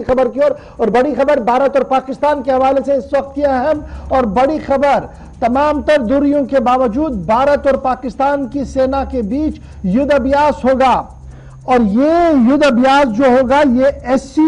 خبر کی اور بڑی خبر بھارت اور پاکستان کے حوالے سے اس وقت کی اہم اور بڑی خبر، تمام تر دوریوں کے باوجود بھارت اور پاکستان کی سینا کے بیچ یدھ ابیاس ہوگا، اور یہ یدھ ابیاس جو ہوگا یہ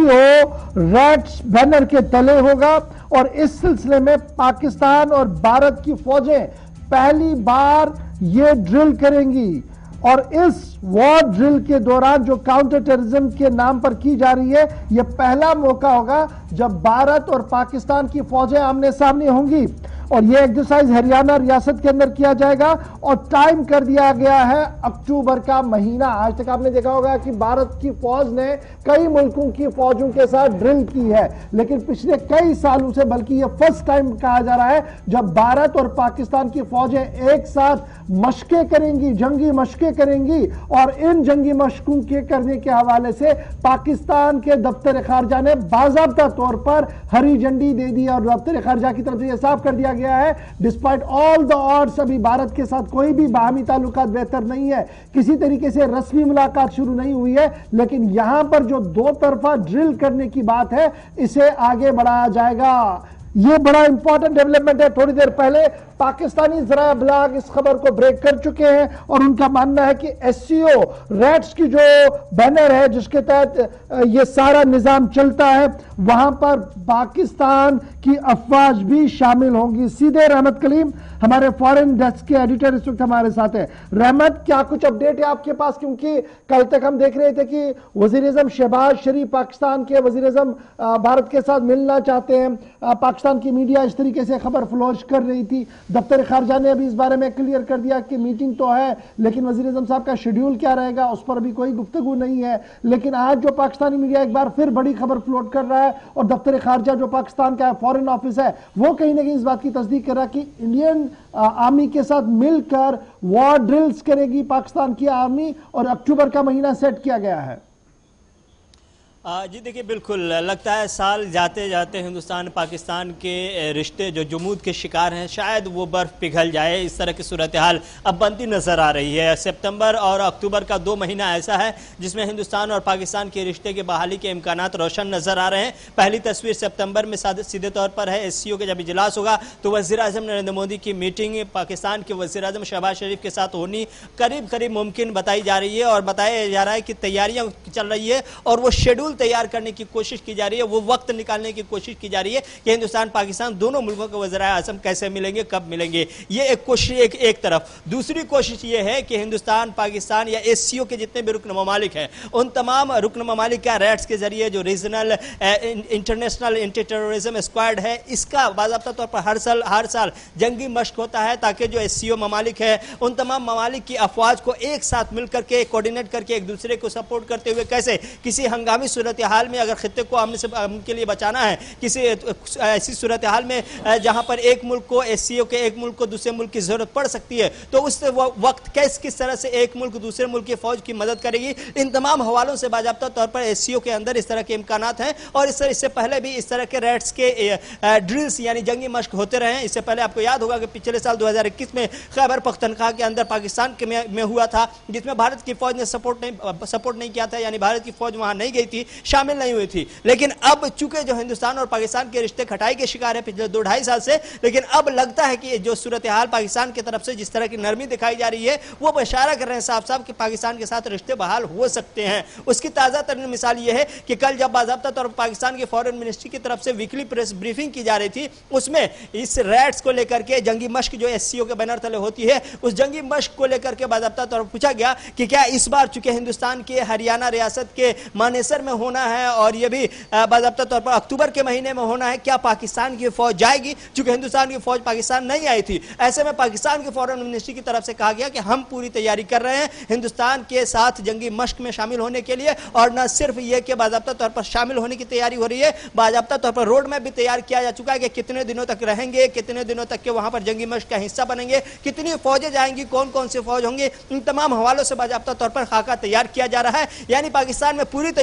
SCO ریڈس بینر کے تلے ہوگا، اور اس سلسلے میں پاکستان اور بھارت کی فوجیں پہلی بار یہ ڈرل کریں گی، اور اس وار ڈرل کے دوران جو کاؤنٹر ٹیررزم کے نام پر کی جا رہی ہے، یہ پہلا موقع ہوگا جب بھارت اور پاکستان کی فوجیں آمنے سامنے ہوں گی، اور یہ ایکسرسائز ہریانہ ریاست کے اندر کیا جائے گا، اور ٹائم کر دیا گیا ہے اکتوبر کا مہینہ۔ آج تک آپ نے دیکھا ہوگا کہ بھارت کی فوج نے کئی ملکوں کی فوجوں کے ساتھ ڈرل کی ہے، لیکن پچھلے کئی سالوں سے بلکہ یہ فرسٹ ٹائم کہا جا رہا ہے جب بھارت اور پاکستان کی فوجیں ایک ساتھ مشقیں کریں گی، جنگی مشقیں کریں گی، اور ان جنگی مشقوں کے کرنے کے حوالے سے پاکستان کے دفتر خارجہ نے باضابطہ طور پر ہری جھنڈی دے دی، اور دفتر خارجہ کی طرف سے یہ صاف کر دیا گیا ہے ڈسپائٹ آل دا آڈس ابھی بھارت کے ساتھ کوئی بھی باہمی تعلقات بہتر نہیں ہے، کسی طریقے سے رسمی ملاقات شروع نہیں ہوئی ہے، لیکن یہاں پر جو دو طرفہ ڈرل کرنے کی بات ہے اسے آگے بڑھایا جائے گا۔ یہ بڑا امپورٹنٹ ڈیولپمنٹ ہے۔ تھوڑی دیر پہلے پاکستانی ذرائع ابلاغ اس خبر کو بریک کر چکے ہیں، اور ان کا ماننا ہے کہ SCO ریڈس کی جو بینر ہے جس کے تحت یہ سارا نظام چلتا ہے، وہاں پر پاکستان کی افواج بھی شامل ہوں گی۔ سیدھے رحمت کلیم ہمارے فارن ڈیسک کے ایڈیٹر اس وقت ہمارے ساتھ ہیں۔ رحمت، کیا کچھ اپڈیٹ ہے آپ کے پاس؟ کیونکہ کل تک ہم دیکھ رہے تھے کہ وزیر اعظم شہباز شریف پاکستان کے وزیر اعظم بھارت کے ساتھ ملنا چاہتے ہیں، پاکستان کی میڈیا اس طریقے سے خبر فلوش کر رہی تھی، دفتر خارجہ نے ابھی اس بارے میں کلیئر کر دیا کہ میٹنگ تو ہے لیکن وزیر اعظم صاحب کا شیڈیول کیا رہے گا اس پر ابھی کوئی گفتگو نہیں ہے۔ لیکن آج جو پاکستانی میڈیا ایک بار پھر بڑی خبر فلوٹ کر رہا ہے، اور دفتر خارجہ جو پاکستان کا فورن آفس ہے وہ کہیں نہ کہیں اس بات کی تصدیق کر رہا ہے کہ انڈین آرمی کے ساتھ مل کر وار ڈرلز کرے گی پاکستان کی آرمی، اور اکتوبر کا مہینہ سیٹ کیا گیا ہے۔ جی دیکھیں، بالکل لگتا ہے سال جاتے جاتے ہندوستان پاکستان کے رشتے جو جمود کے شکار ہیں شاید وہ برف پگھل جائے، اس طرح کی صورتحال اب بنتی نظر آ رہی ہے۔ سپتمبر اور اکتوبر کا 2 مہینہ ایسا ہے جس میں ہندوستان اور پاکستان کے رشتے کے بحالی کے امکانات روشن نظر آ رہے ہیں۔ پہلی تصویر سپتمبر میں سیدھے طور پر ہے SCO کے جب اجلاس ہوگا تو وزیر اعظم نریندر مودی کی میٹنگ پاکستان کے وزیر اعظم شہباز شریف کے ساتھ ہونی قریب ممکن بتائی جا رہی ہے، اور بتایا جا رہا ہے کہ تیاریاں چل رہی ہے، اور وہ شیڈول تیار کرنے کی کوشش کی جا رہی ہے، وہ وقت نکالنے کی کوشش کی جا رہی ہے کہ ہندوستان پاکستان دونوں ملکوں کے وزرائے اعظم کیسے ملیں گے، کب ملیں گے۔ یہ ایک کوشش ایک طرف۔ دوسری کوشش یہ ہے کہ ہندوستان پاکستان یا SCO کے جتنے بھی رکن ممالک ہیں ان تمام رکن ممالک کا ریڈس کے ذریعے جو regional international anti terrorism squad ہے اس کا باضابطہ طور پر ہر سال جنگی مشق ہوتا ہے، تاکہ جو SCO ممالک ہے ان تمام ممالک کی افواج کو ایک ساتھ مل کر کے کوارڈینیٹ کر کے ایک دوسرے کو سپورٹ کرتے ہوئے کیسے کسی ہنگامی صورتحال میں اگر خطے کو ہم کے لیے بچانا ہے، کسی ایسی صورتحال میں جہاں پر ایک ملک کو SCO کے ایک ملک کو دوسرے ملک کی ضرورت پڑ سکتی ہے، تو اس وقت کس طرح سے ایک ملک دوسرے ملک کی فوج کی مدد کرے گی، ان تمام حوالوں سے باضابطہ طور پر SCO کے اندر اس طرح کے امکانات ہیں، اور اس سے پہلے بھی اس طرح کے ریڈس کے ڈرلز یعنی جنگی مشق ہوتے رہے ہیں۔ اس سے پہلے آپ کو یاد ہوگا کہ پچھلے سال 2021 میں خیبر پختونخوا کے اندر پاکستان میں ہوا تھا، جس میں بھارت کی فوج نے سپورٹ نہیں کیا تھا، یعنی بھارت کی فوج وہاں نہیں گئی تھی، شامل نہیں ہوئی تھی۔ لیکن اب چونکہ جو ہندوستان اور پاکستان کے رشتے کھٹائی کے شکار ہے پچھلے 2-2.5 سال سے، لیکن اب لگتا ہے کہ جو صورتحال پاکستان کی طرف سے جس طرح کی نرمی دکھائی جا رہی ہے وہ اشارہ کر رہے ہیں صاف کہ پاکستان کے ساتھ رشتے بحال ہو سکتے ہیں۔ اس کی تازہ ترین مثال یہ ہے کہ کل جب باضابطہ طور پر پاکستان کی فورن منسٹری کی طرف سے ویکلی پریس بریفنگ کی جا رہی تھی، اس میں اس ریڈس کو لے کر کے جنگی مشق جو SCO کے بینر تلے ہوتی ہے اس جنگی مشق کو لے کر کے باضابطہ طور پر پوچھا گیا کہ کیا اس بار چونکہ ہندوستان کے ہریانہ ریاست کے مانیسر میں ہونا ہے اور یہ بھی باضابطہ طور پر اکتوبر کے مہینے میں ہونا ہے، کیا پاکستان کی فوج جائے گی؟ چونکہ ہندوستان کی فوج پاکستان نہیں آئی تھی، ایسے میں پاکستان کی فورن منسٹری کی طرف سے کہا گیا کہ ہم پوری تیاری کر رہے ہیں ہندوستان کے ساتھ جنگی مشق میں شامل ہونے کے لیے، اور نہ صرف یہ کہ باضابطہ طور پر شامل ہونے کی تیاری ہو رہی ہے، باضابطہ طور پر روڈ میپ بھی تیار کیا جا چکا ہے کہ کتنے دنوں تک رہیں گے، کتنے دنوں تک کہ وہاں پر جنگی مشق کا حصہ بنیں گے، کتنی فوجیں جائیں گی، کون سے فوج ہوں گے، ان تمام حوالوں سے باضابطہ طور پر خاکہ تیار کیا جا رہا ہے۔ یعنی پاکستان میں پوری تیاری ہے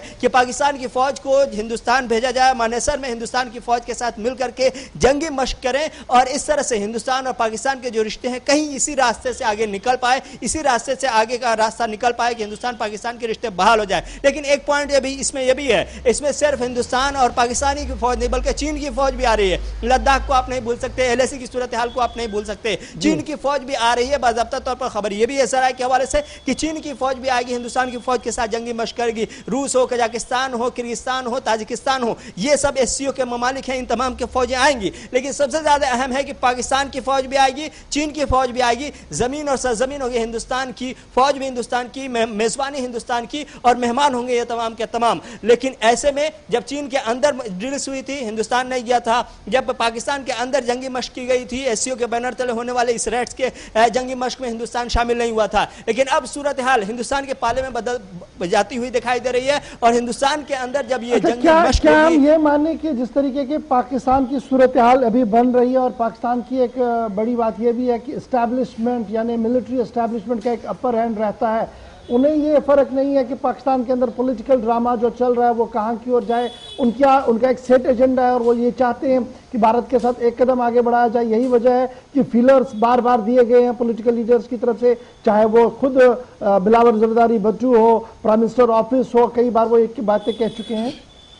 کہ پاکستان کی فوج کو ہندوستان بھیجا جائے، مانیسر میں ہندوستان کی فوج کے ساتھ مل کر کے جنگی مشق کریں اور اس طرح سے ہندوستان اور پاکستان کے جو رشتے ہیں کہیں اسی راستے سے آگے نکل پائے، اسی راستے سے آگے کا راستہ نکل پائے کہ ہندوستان پاکستان کے رشتے بحال ہو جائے۔ لیکن ایک پوائنٹ اس میں یہ بھی ہے، اس میں صرف ہندوستان اور پاکستانی کی فوج نہیں بلکہ چین کی فوج بھی آ رہی ہے۔ لداخ کو آپ نہیں بھول سکتے، LAC کی صورتحال کو آپ نہیں بھول سکتے، چین کی فوج بھی آ رہی ہے۔ باضابطہ طور پر خبر یہ بھی ہے سرائے کے حوالے سے کہ چین کی فوج بھی آئے گی، ہندوستان کی فوج کے ساتھ جنگی مشق کرے گی۔ روس ہو، قزاقستان ہو، کرغزستان ہو، تاجکستان ہو، یہ سب SCO کے ممالک ہیں، ان تمام کے فوجیں آئیں گی۔ لیکن سب سے زیادہ اہم ہے کہ پاکستان کی فوج بھی آئے گی، چین کی فوج بھی آئے گی، زمین اور سرزمین ہوگی ہندوستان کی، فوج بھی ہندوستان کی، میزبانی ہندوستان کی اور مہمان ہوں گے یہ تمام کے تمام۔ لیکن ایسے میں جب چین کے اندر ڈرلز ہوئی تھی ہندوستان نہیں گیا تھا، جب پاکستان کے اندر جنگی مشق کی گئی تھی SCO کے بینر تلے ہونے والے اس ریٹس کے جنگی مشق میں ہندوستان شامل نہیں ہوا تھا۔ لیکن اب صورتحال ہندوستان کے پالے میں بدل جاتی ہوئی دکھائی دے رہی ہے اور ہندوستان کے اندر جب یہ جنگی مشق کیا ہم یہ مانیں کہ جس طریقے کے پاکستان کی صورتحال ابھی بن رہی ہے اور پاکستان کی ایک بڑی بات یہ بھی ہے کہ اسٹیبلشمنٹ یعنی ملٹری اسٹیبلشمنٹ کا ایک اپر ہینڈ رہتا ہے، انہیں یہ فرق نہیں ہے کہ پاکستان کے اندر پولیٹیکل ڈرامہ جو چل رہا ہے وہ کہاں کی اور جائے، ان کا ایک سیٹ ایجنڈا ہے اور وہ یہ چاہتے ہیں کہ بھارت کے ساتھ ایک قدم آگے بڑھایا جائے۔ یہی وجہ ہے کہ فیلرز بار بار دیے گئے ہیں پولیٹیکل لیڈرز کی طرف سے، چاہے وہ خود بلاول زرداری بھٹو ہو، پرائم منسٹر آفس ہو، کئی بار وہ ایک باتیں کہہ چکے ہیں۔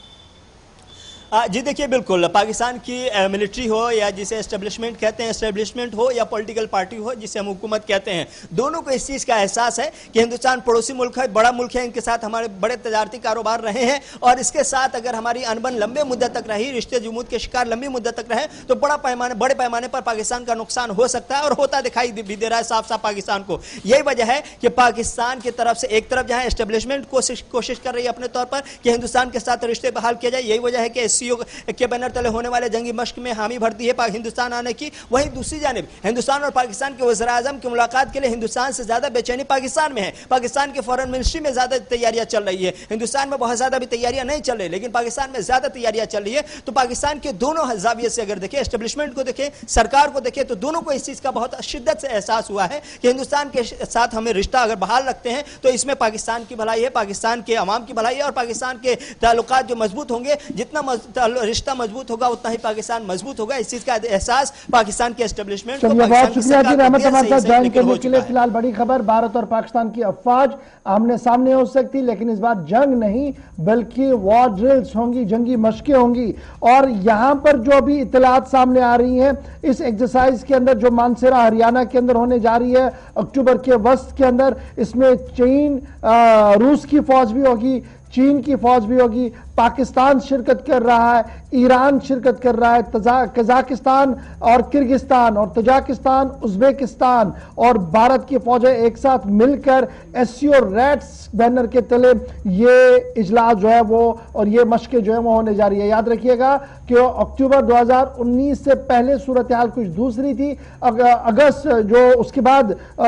جی دیکھیے بالکل، پاکستان کی ملٹری ہو یا جسے اسٹیبلشمنٹ کہتے ہیں، اسٹیبلشمنٹ ہو یا پولیٹیکل پارٹی ہو جسے ہم حکومت کہتے ہیں، دونوں کو اس چیز کا احساس ہے کہ ہندوستان پڑوسی ملک ہے، بڑا ملک ہے، ان کے ساتھ ہمارے بڑے تجارتی کاروبار رہے ہیں اور اس کے ساتھ اگر ہماری انبن لمبے مدت تک رہی، رشتے جمود کے شکار لمبی مدت تک رہے تو بڑے پیمانے پر پاکستان کا نقصان ہو سکتا ہے اور ہوتا دکھائی بھی دے رہا ہے صاف صاف پاکستان کو۔ یہی وجہ ہے کہ پاکستان کی طرف سے ایک طرف جہاں اسٹیبلشمنٹ کوشش کر رہی ہے اپنے طور پر کہ ہندوستان کے ساتھ رشتے بحال کیا جائے، یہی وجہ ہے کہ SCO کے بینر تلے ہونے والے جنگی مشق میں حامی بھرتی ہے ہندوستان آنے کی۔ وہیں دوسری جانب ہندوستان اور پاکستان کے وزیر اعظم کی ملاقات کے لیے ہندوستان سے زیادہ بے چینی پاکستان میں ہے، پاکستان کے فورن منسٹری میں زیادہ تیاریاں چل رہی ہے، ہندوستان میں بہت زیادہ بھی تیاریاں نہیں چل رہی لیکن پاکستان میں زیادہ تیاریاں چل رہی ہے۔ تو پاکستان کے دونوں زاویے سے اگر دیکھیں، اسٹیبلشمنٹ کو دیکھیں، سرکار کو دیکھیں، تو دونوں کو اس چیز کا بہت شدت سے احساس ہوا ہے کہ ہندوستان کے ساتھ ہمیں رشتہ اگر بحال رکھتے ہیں تو اس میں پاکستان کی بھلائی ہے، پاکستان کے عوام کی بھلائی ہے اور پاکستان کے تعلقات جو مضبوط ہوں گے، جتنا رشتہ مضبوط ہوگا اتنا ہی پاکستان مضبوط ہوگا۔ اس چیز کا احساس پاکستان کے اسٹیبلشمنٹ کو، بہت شکریہ جی رحمت ہمارے ساتھ جوائن کرنے کے لیے۔ فی الحال بڑی خبر، بھارت اور پاکستان کی افواج آمنے سامنے ہو سکتی لیکن اس بار جنگ نہیں بلکہ وار ڈرلز ہوں گی، جنگی مشقیں ہوں گی۔ اور یہاں پر جو بھی اطلاعات سامنے آ رہی ہیں اس ایکسرسائز کے اندر جو مانسیرا ہریانہ کے اندر ہونے جا رہی ہے اکتوبر کے وسط کے اندر، اس میں چین روس کی فوج بھی ہوگی، چین کی فوج بھی ہوگی، پاکستان شرکت کر رہا ہے، ایران شرکت کر رہا ہے، قزاقستان اور کرغزستان اور تاجکستان، ازبیکستان اور بھارت کی فوجیں ایک ساتھ مل کر SCO ریٹس بینر کے تلے یہ اجلاس جو ہے وہ اور یہ مشقیں جو ہے وہ ہونے جا رہی ہے۔ یاد رکھیے گا کہ اکتوبر 2019 سے پہلے صورتحال کچھ دوسری تھی، اگست جو اس کے بعد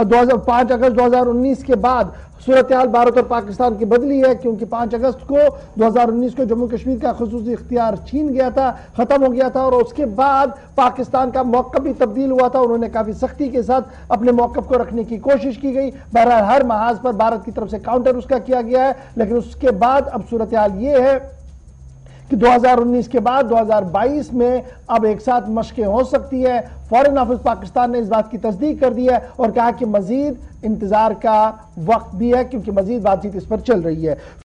5 اگست 2019 کے بعد صورتحال بھارت اور پاکستان کی بدلی ہے کیونکہ 5 اگست کو 2019 کو جموں کشمیر کا خصوصی اختیار چھین گیا تھا، ختم ہو گیا تھا اور اس کے بعد پاکستان کا موقف بھی تبدیل ہوا تھا، انہوں نے کافی سختی کے ساتھ اپنے موقف کو رکھنے کی کوشش کی گئی۔ بہرحال ہر محاذ پر بھارت کی طرف سے کاؤنٹر اس کا کیا گیا ہے لیکن اس کے بعد اب صورتحال یہ ہے کہ 2019 کے بعد 2022 میں اب ایک ساتھ مشقیں ہو سکتی ہے۔ فورن آفس پاکستان نے اس بات کی تصدیق کر دی ہے اور کہا کہ مزید انتظار کا وقت بھی ہے کیونکہ مزید بات چیت اس پر چل رہی ہے۔